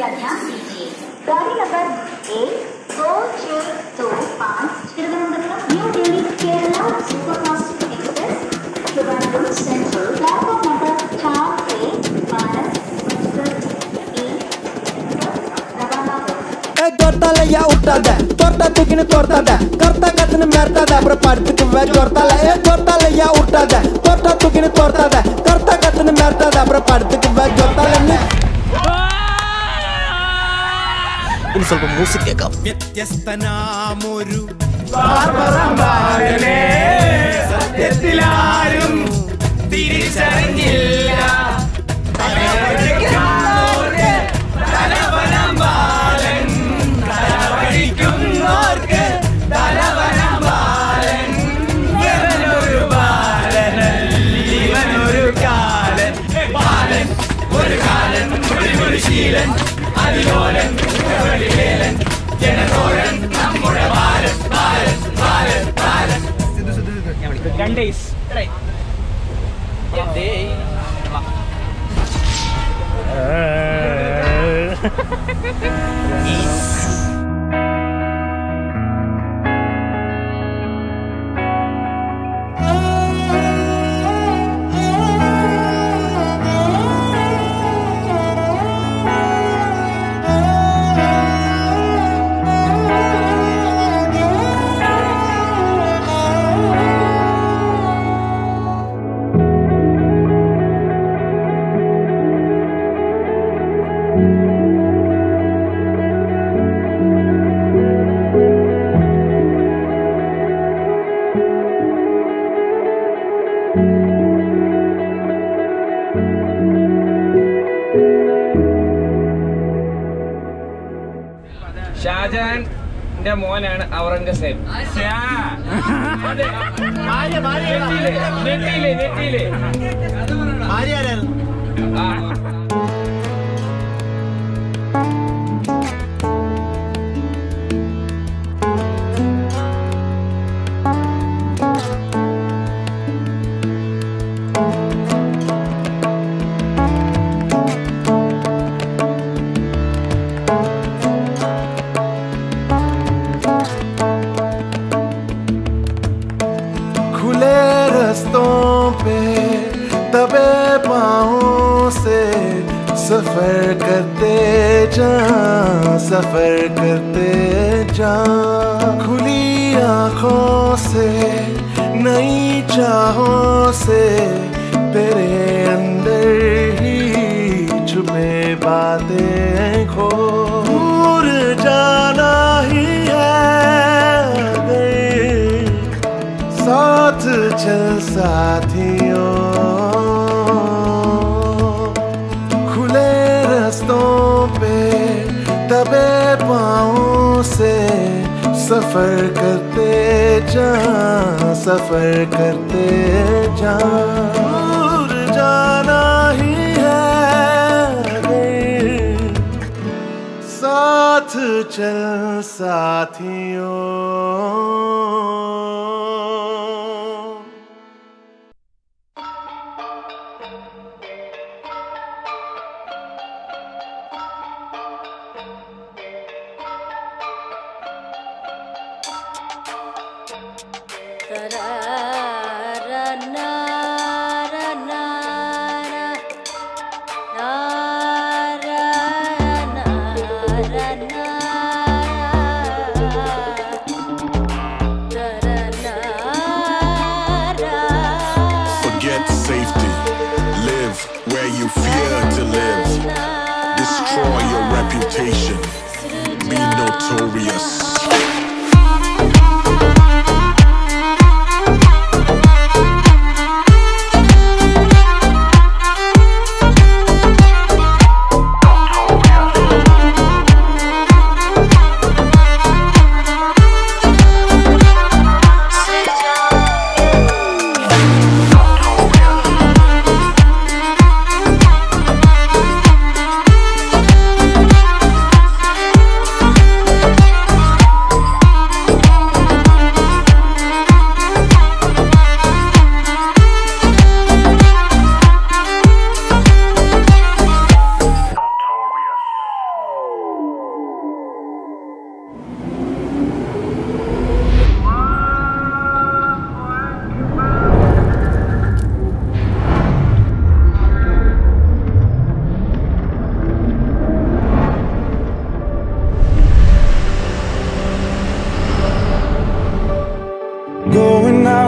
कृपया ध्यान दीजिए। गाड़ी number 12625 Thiruvananthapuram new Delhi Kerala superfast express Trivandrum central platform number 4 से 12:20 रवाना होगी। जोरता ले या उठा दे तोरता तुकिन तोरता दे करता कतन मरता दे पर पड़त वे जोरता ले या उठा दे तोरता तुकिन तोरता दे करता कतन मरता दे पर पड़त वे जोरता ले ഇനി ಸ್ವಲ್ಪ മ്യൂസിക് കേൾക്കാം. വ്യത്യസ്തനാമൊരു ബാർബറമ്പാകനെ സത്യത്തിലാരും തിരിച്ചറിഞ്ഞില്ല തലവടിക്കുന്നോർക്ക് തലവനമ്പാലൻ തലവടിക്കുന്നോർക്ക് തലവനമ്പാലൻ ഇവനൊരു ബാലനല്ല ഇവനൊരു കാലൻ ബാലൻ ഒരു കാലൻ ഒരു ശീലൻ അതിലോലൻ േലൻ ജനതോരൻ നമ്മുടെ ഭാരത് ഭാരത് ഭാരത് ഭാരത് 2 days ഷാജഹാന്റെ മോനാണ് ഔറംഗസേബ്. നെറ്റിയിലെ सफर करते जा खुली आँखों से नई चाहों से तेरे अंदर ही छुपे बातें खो दूर जाना ही है अगर साथ चल साथियों पे दबे पाँवों से सफर करते जा दूर जाना ही है अगर साथ चल साथियों. Forget safety, live where you fear to live, destroy your reputation, be notorious.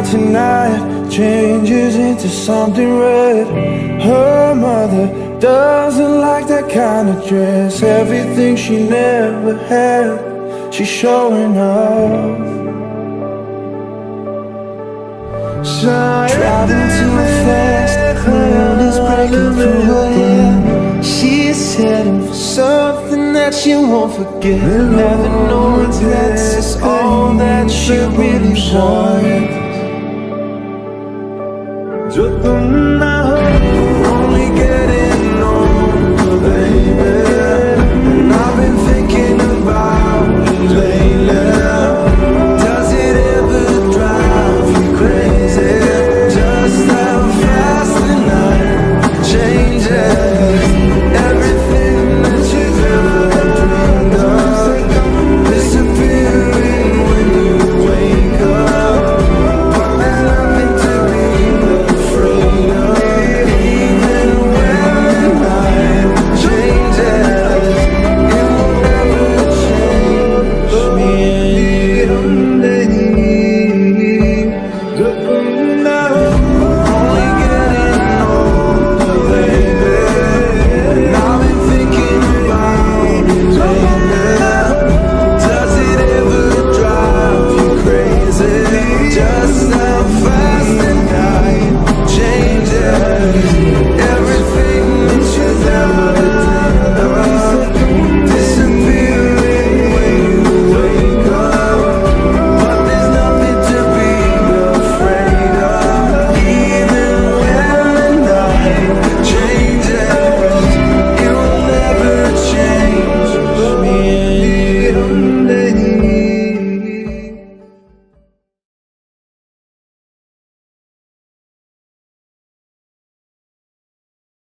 tonight changes into something red. Her mother doesn't like that kind of dress. Everything she never had, she's showing off. Driving too fast, the world is breaking through her hair. She's heading for something that she won't forget. Never knowing that's just all that she really wants. Only getting